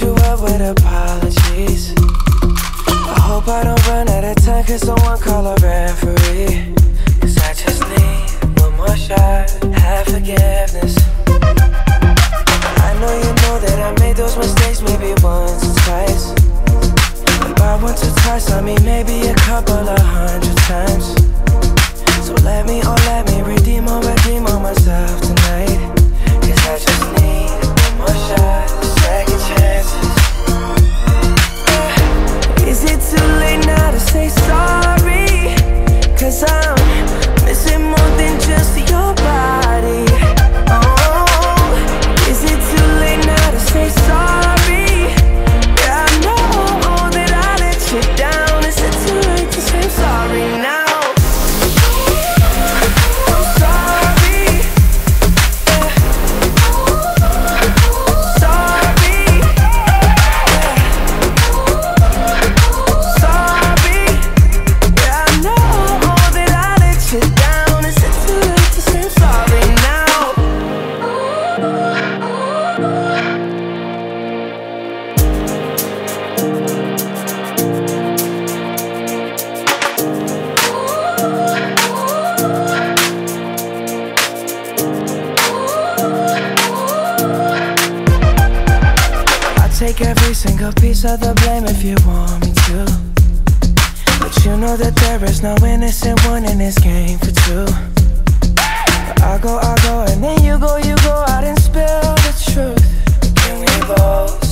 you up with apologies. I hope I don't run out of time, could someone call a referee? Cause I just need one more shot, have forgiveness. I know you know that I made those mistakes maybe once or twice. And by once or twice I mean maybe a couple of 100 times. So let me redeem or myself tonight. Cause I just need one more shot, second chances. Is it too late now to say sorry? Cause I'm missing more than just your body. Oh, is it too late now to say sorry? Yeah, I know that I let you down. Is it too late to say sorry now? Take every single piece of the blame if you want me to. But you know that there is no innocent one in this game for two. But I go, and then you go out and spill the truth. Can we both